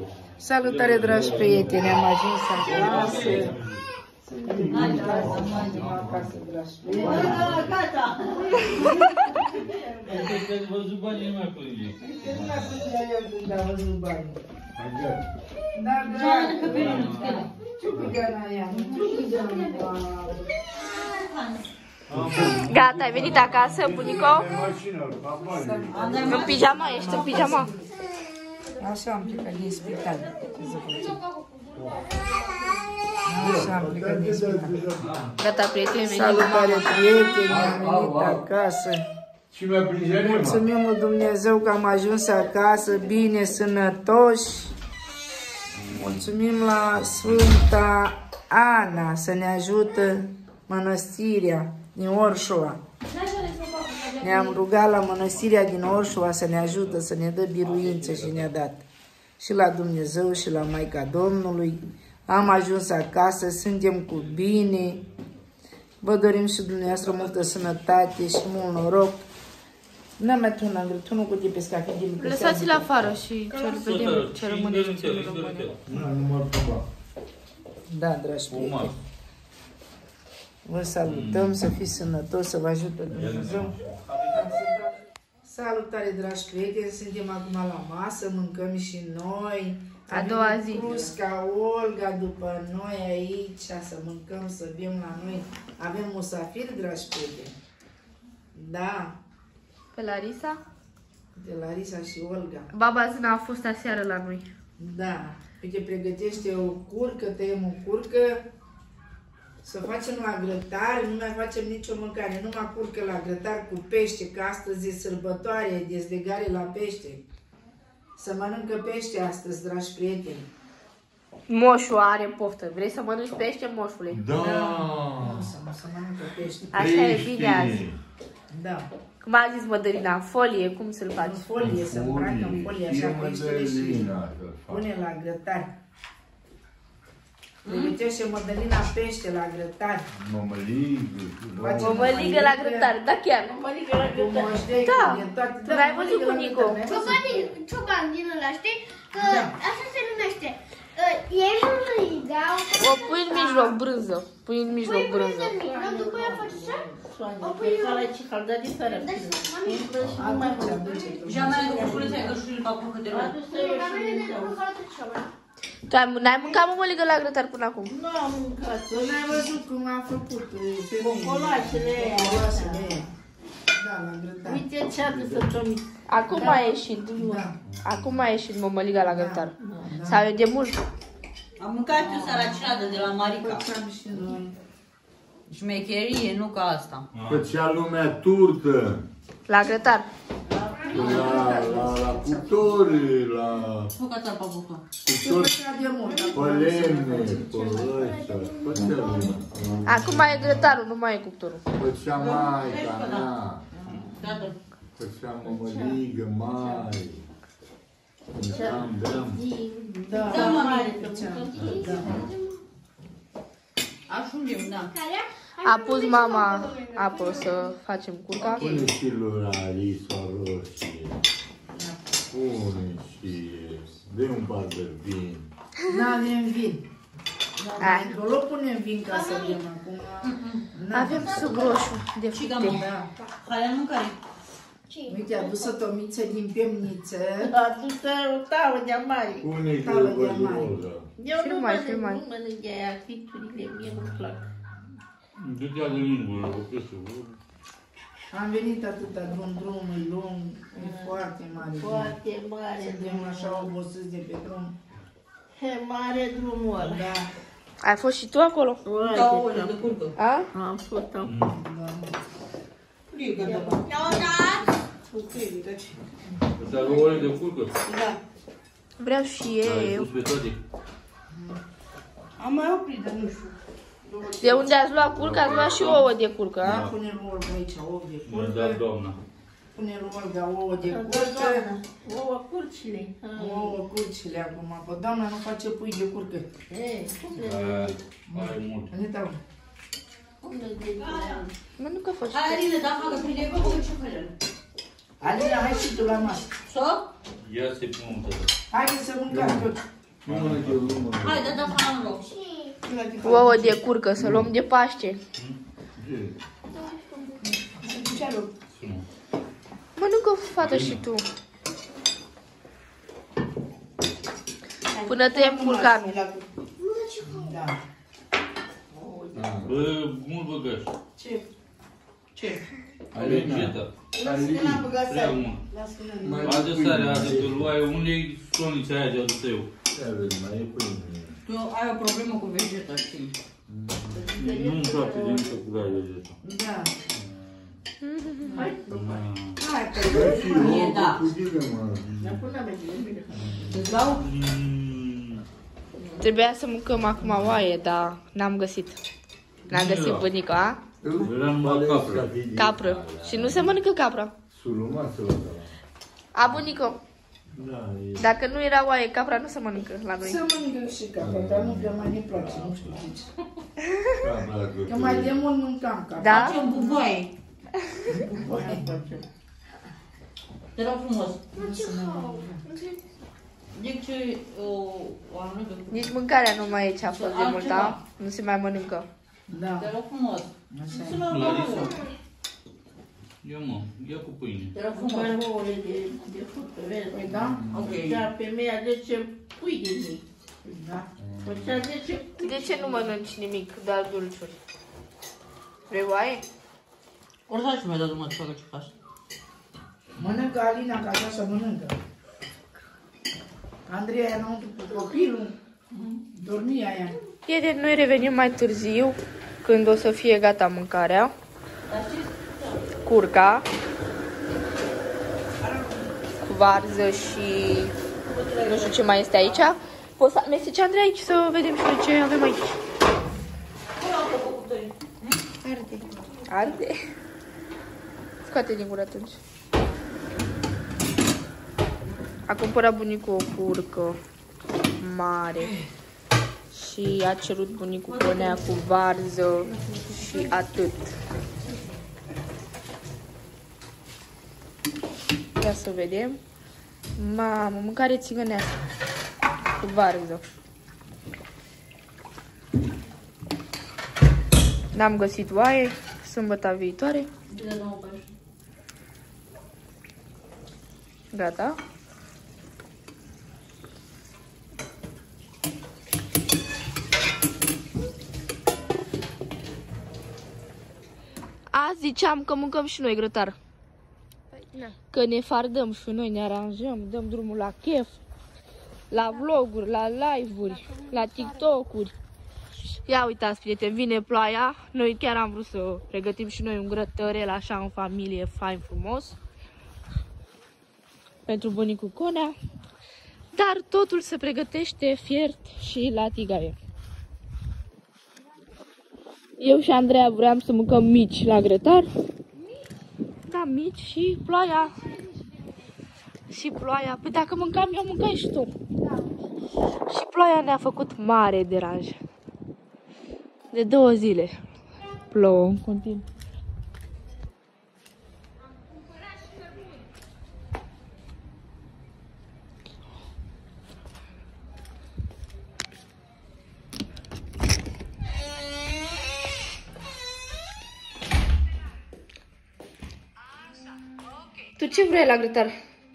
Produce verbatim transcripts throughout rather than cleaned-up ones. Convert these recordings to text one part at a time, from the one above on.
Salutare, dragi prieteni, am ajuns acasă. Acasă, dragi prieteni. Ați văzut banii, nu mai plânge. Nu mai plângea eu când am văzut banii. Da, da, ce păgana ea? Gata, ai venit acasă, bunico? În pijama, ești în pijama? Așa am plecat din spital. Ce să facem? Așa am plecat din spital. Gata, prieteni, venim. Salutare, prieteni, am venit acasă. Și mi-a prins Mulțumim lui Dumnezeu că am ajuns acasă, bine, sănătoși. Mulțumim la Sfânta Ana să ne ajută mănăstirea din Orșova. Ne-am rugat la mănăstirea din Orșova să ne ajută, să ne dă biruință și ne-a dat. Și la Dumnezeu și la Maica Domnului. Am ajuns acasă, suntem cu bine. Vă dorim și dumneavoastră multă sănătate și mult noroc. N-am mai tunat, tunul cu de pescat. Lăsați-l afară și ce vedem ce rămâne și ce nu rămâne. Da, dragi prieteni. Vă salutăm, să fiți sănătoși, să vă ajute Dumnezeu. Salutare, dragi prieteni, suntem acum la masă, mâncăm și noi. A doua zi. Crusca, Olga după noi aici, să mâncăm, să bem la noi. Avem musafiri, dragi prieteni. Da. Pe Larisa? De Larisa și Olga. Baba Zina a fost aseară la noi. Da. Uite, pregătește o curcă, tăiem o curcă. Să facem la grătar, nu mai facem nicio mâncare, numai curcă la grătar cu pește, că astăzi e sărbătoare, dezlegare la pește. Să mănâncă pește astăzi, dragi prieteni. Moșul are poftă. Vrei să mănânci pește, moșule? Da. Nu, să, să mănâncă pește. Așa e bine azi. Da. Cum a zis Mădălina, în folie, cum să-l faci? În folie, să îmbracă în folie, așa peștele și pune la grătar. Pregătește Mădălina pește la grătar. Mămăligă. Mămăligă la grătar, da chiar, mămăligă la grătar. Da, tu n-ai văzut cu Nico. Cioban din ăla, știi? Că așa se numește. Ei mămăliga... O pui în mijloc, brânză. Pui în mijloc, brânză. După aia faci așa? O pui în... Já mai am făcut gășurile pe apucă de roată. Tu n-ai mâncat mămăligă la grătar până acum? Nu am mâncat. Tu n-ai văzut cum a făcut Cocolașele aia. Da, la grătar. Uite ce a dus să tomi. Acum a ieșit. Acum a ieșit mămăliga la grătar. Sau e de mult? Am mâncat eu saracinadă de la Marica. Șmecherie, nu ca asta. Făcea lumea turtă. La grătar. La, la, la cuptori, la... Bucata pe bucă. Cuptori pe lemne, pe ăsta. Făcea lumea. Acum e grătarul, nu mai e cuptorul. Făcea maica mea. Făcea mămăligă mai. Mâncam, beam. Da, Da, mare. Ajungem, da. A pus mama apă să facem curca. Pune și lui Larisa roșie. Pune și... Dă un par de vin. N-avem vin. Acolo punem vin ca să bem acum. Avem suc roșu de fructe. Da. Hai, nu care. Uite, a dus o tomiță din pemniță. A dus o tavă de mare. Pune și Tavă lui de mare. Olga. Eu nu Filmai, mănânc, filmai. nu mănânc de aia, fiturile mie nu-mi plac. Du-te de lingură, o piesă. Am venit atâta drum, drumul e lung, e foarte mare. Foarte mare Suntem așa obosiți de pe drum. E mare drumul ăla. Da. Ai fost și tu acolo? Da, o oră de curcă. A? Am fost am. Frigă, da. Ăsta are o oră de curcă. Da. Vreau și Ai eu. pus pe toate. Am mai oprit, dar nu știu. De unde ați luat curcă, ați luat și ouă de curcă, Da, a? pune lui Olga aici ouă de Mi-a dat curcă. doamna. Pune lui Olga ouă de curcă. Ouă curcile. Ouă curcile acum. Pă, doamna nu face pui de curcă. E, cum le Are mult. Ne dau. cum le de Mănâncă fă și Hai, Aline, da, facă prinde pe cum ce fără. Alina, hai și tu la masă. So? Ia să-i pun un tătă. Haideți să mâncăm tot. Nu mănânc eu, nu mănânc. Hai, dă-te afară în loc. Ouă de curcă, să luăm de Paște. Mănâncă, fată, și tu. Până tăiem curcanul. Da. Bă, mult băgaș. Ce? Ce? Vegetă. Prea mult. Adă sare, adă, te luai, unde-i sonița aia de adus eu? Tu ai o problemă cu vegeta, știi? Nu-mi place de nicio cu gai vegeta. Da. Hai, Hai, E da. Îți dau? Trebuia să mâncăm acum oaie, dar n-am găsit. N-am găsit bunica, a? Era numai capră. Capră. Și nu se mănâncă capra. A, bunico. Dacă nu era oaie, capra nu se mănâncă la noi. să mănâncă și capra, dar nu prea mai ne place, nu știu de ce. Că mai de mult mâncam capra. Da? Facem buboaie. Te rog frumos. Zic ce o, o anumită... Nici mâncarea nu mai e ce a fost de mult, da? Nu se mai mănâncă. Da. Te rog frumos. Așa e. Larisa. Ia mă, ia cu pâine. Te rog frumos. Ouăle de, de fructă, vezi? Păi da? Ok. Dar femeia zece pui de zi. Da. Făcea zece pui. De ce nu mănânci nimic, doar dulciuri? Vrei oaie? Oricum și mi-a dat drumul să facă ce faci. Mănâncă Alina, ca așa să mănâncă. Andreea e înăuntru cu copilul. Dormia aia. Prieteni, noi revenim mai târziu, când o să fie gata mâncarea. Curca. Cu varză și nu știu ce mai este aici. Poți să amesteci, Andrei, aici să vedem și noi ce avem aici. Arde. Arde? Scoate din gură atunci. A cumpărat bunicul o curcă mare și a cerut bunicul conea cu varză și atât. Ia să vedem. Mamă, mâncare țigănească cu varză. N-am găsit oaie, sâmbăta viitoare. Gata. Azi ziceam că mâncăm și noi grătar. Că ne fardăm și noi, ne aranjăm, dăm drumul la chef, la vloguri, la live-uri, la TikTok-uri. Ia uitați, prieteni, vine ploaia. Noi chiar am vrut să pregătim și noi un grătărel așa în familie, fain, frumos. Pentru bunicul Conea. Dar totul se pregătește fiert și la tigaie. Eu și Andreea vreau să mâncăm mici la grătar. Da, mici și ploaia. Și ploaia. Păi dacă mâncam eu, mâncai și tu. Și ploaia ne-a făcut mare deranj. De două zile plouă în continuu. Tu ce vrei la grătar?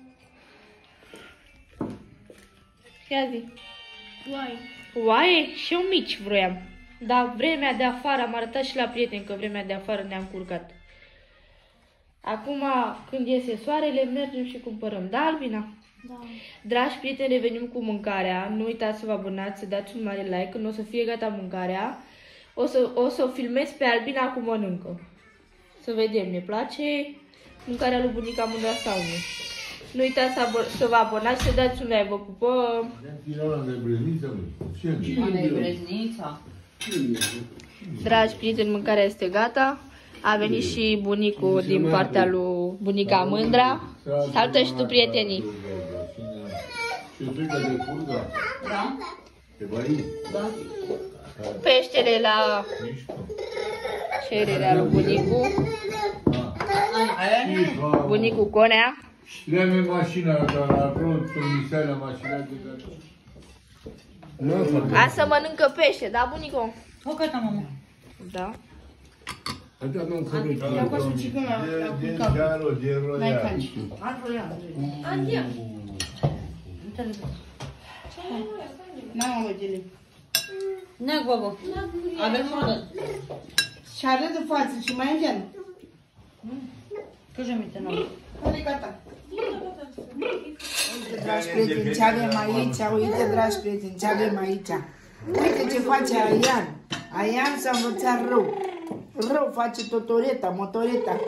Ia zi. Oaie. Oaie? Și eu mici vroiam. Dar vremea de afară, am arătat și la prieteni că vremea de afară ne-am curcat. Acum, când iese soarele, mergem și cumpărăm. Da, Albina? Da. Dragi prieteni, revenim cu mâncarea. Nu uitați să vă abonați, să dați un mare like. Când o să fie gata mâncarea, o să o, să o filmez pe Albina cum mănâncă. Să vedem, ne place mâncarea lui bunica mândra sau nu. Nu uitați să, să vă abonați, să dați un like, vă pupăm. Unde e breznița? Dragi prieteni, mâncarea este gata. A venit și bunicul din partea lui bunica mândra. Salută și tu, prietenii. Da? Da. Peștele la cererea lui bunicul. Bunicul Conea. Le-am mașina, dar la vreo miseala mașina de dar. Asta mănâncă pește, da, bunico? O gata, mamă. Da. Ia cu sucică la culcat. N-ai canci. Andia. N-ai mamă gele. Neac, babă. Avem mână. Și are de față și mai îngeană. Că jemite, nu. Unde gata? Uite, dragi prieteni, ce avem aici? Uite, dragi prieteni, ce avem aici? Uite ce face Aian. Aian s-a învățat rău. Rău face totoreta, motoreta.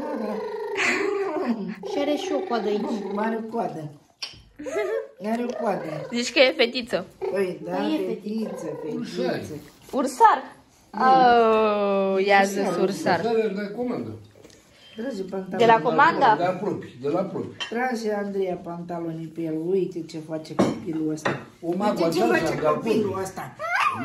Și are și o coadă aici. Are coadă. Are o coadă. Zici că e fetiță. Păi, da, fetiță, fetiță. Ursar? Oh, ia zis ursar. De comandă. Trage pantaloni. De la comanda? De la proprii, de la proprii. Trage Andreea pantalonii pe el. Uite ce face copilul ăsta. O Uite magă ce face copilul ăsta.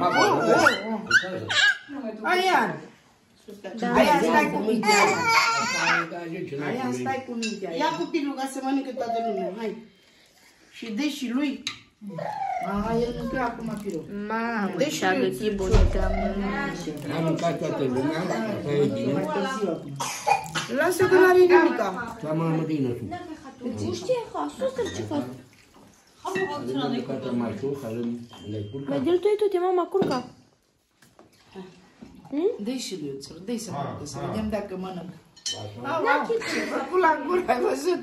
Aian! Aian, stai cu mintea aia. Aian, stai cu mintea aia. Ia copilul ca să mănâncă toată lumea. Hai. Și dă și lui. Aha, el mâncă acum pirul. Mamă, și-a gătit bunica. Am mâncat toată lumea, asta e bine. Mai târziu acum. Lasă că n-are nimica. La mamă din tu. Nu știe, sus ce faci. Am mâncat mai sus, avem lecurca. Mai dă-l tu ai tot, e mama curca. Dă-i și lui Uțur, dă-i să mănâncă, să vedem dacă mănâncă. Au, au, făcut la gură, ai văzut?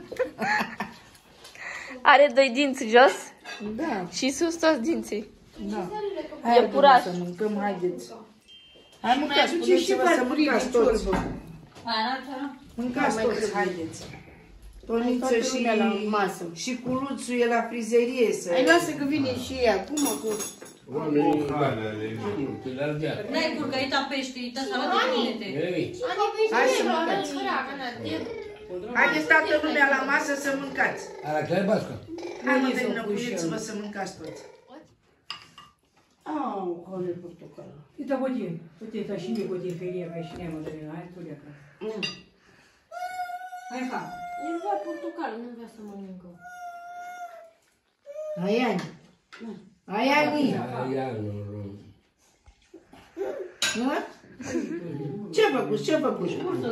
Are doi dinți jos Da, și sus toți dinții. da. Hai puraș. să mâncăm, haideți. Hai mâncați, puneți-vă să mâncați toți. Mâncați toți, haideți. Toniță și, și culuțul e la frizerie să... Hai, lasă că vine și ea, cum acum? Oamenii, N-ai curcă, uita pește, uita salată de vinete. Hai să mâncați. Haideți toată lumea la masă să mâncați. ala clar basca. Hai mă, înăpuieți-vă să mâncați toți. Au, care portocală. Uite, godin. Uite, ta și mie godin ferie, mai și ne-am mădărină. Hai, tu leacă. Hai, ha. El vrea portocală, nu vrea să mănâncă. Aiani. Aiani. Nu? Ce făcuți? Ce făcuți?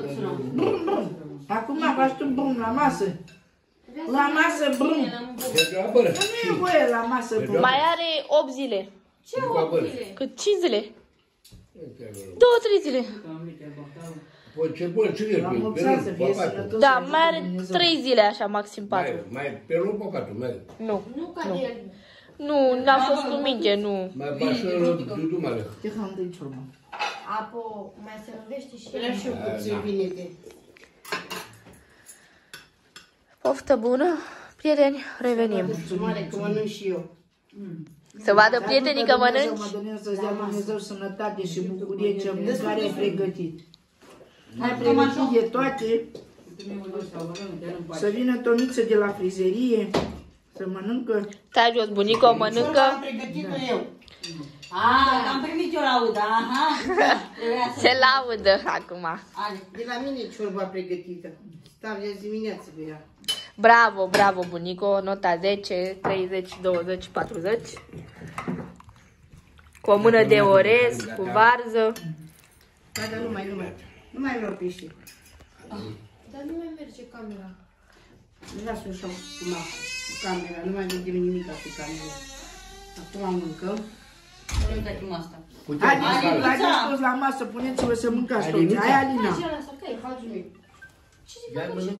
Acum faci tu brum la masă. La masă brum. Nu e voie la masă brum. Mai are opt zile. Ce opt zile? Cât cinci zile? Două, trei zile. Ce bun, ce e? La mulți ani să fie sănătos. Da, mai are trei zile așa, maxim patru. Mai pe loc păcatul, mai. Nu. Nu ca el. Nu, n-a fost cu minte, nu. Mai bașă dudumale. Ce ham de ciorba? Apo, mai se răvește și Era și eu puțin vinete. Poftă bună, prieteni, revenim. Mulțumare că mănânc și eu. Să vadă prietenii că mănânci. Mă Dumnezeu să-ți dea Dumnezeu sănătate și bucurie ce mâncare ai pregătit. Ai pregătit de toate. Să vină Toniță de la frizerie. Să mănâncă. Stai jos, bunică, mănâncă. Am pregătit-o eu. A, am primit eu laudă, aha. Se laudă acum. De la mine e ciorba pregătită. Stau de dimineață pe ea. Bravo, bravo, bunico, nota zece, treizeci, douăzeci, patruzeci. Cu o mână de orez, cu varză. Da, dar nu mai, nu mai, nu mai vreau pește. Dar nu mai merge camera. Lasă-o așa cu camera, nu mai vedem nimic pe camera. Acum mâncăm. Nu uităm asta. Haideți, haideți toți la masă, puneți-vă să mâncați toți. Hai, Alina. Ce ăla să că e, hagul meu.